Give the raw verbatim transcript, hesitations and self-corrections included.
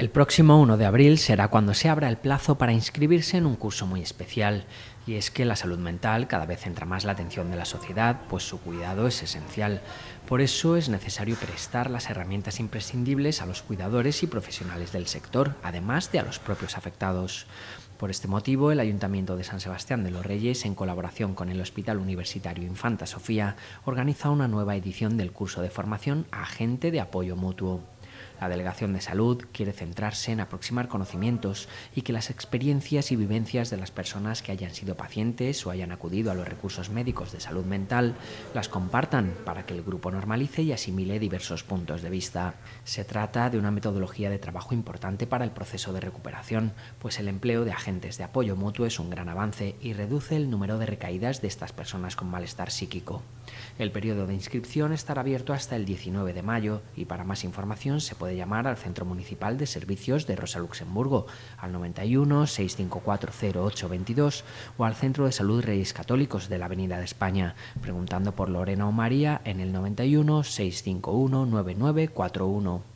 El próximo uno de abril será cuando se abra el plazo para inscribirse en un curso muy especial, y es que la salud mental cada vez centra más la atención de la sociedad, pues su cuidado es esencial. Por eso es necesario prestar las herramientas imprescindibles a los cuidadores y profesionales del sector, además de a los propios afectados. Por este motivo, el Ayuntamiento de San Sebastián de los Reyes, en colaboración con el Hospital Universitario Infanta Sofía, organiza una nueva edición del curso de formación Agente de Apoyo Mutuo. La Delegación de Salud quiere centrarse en aproximar conocimientos y que las experiencias y vivencias de las personas que hayan sido pacientes o hayan acudido a los recursos médicos de salud mental las compartan para que el grupo normalice y asimile diversos puntos de vista. Se trata de una metodología de trabajo importante para el proceso de recuperación, pues el empleo de agentes de apoyo mutuo es un gran avance y reduce el número de recaídas de estas personas con malestar psíquico. El periodo de inscripción estará abierto hasta el diecinueve de mayo y para más información se puede llamar al Centro Municipal de Servicios de Rosa Luxemburgo al noventa y uno, seiscientos cincuenta y cuatro, cero ocho veintidós o al Centro de Salud Reyes Católicos de la Avenida de España, preguntando por Lorena o María en el noventa y uno, seiscientos cincuenta y uno, noventa y nueve cuarenta y uno.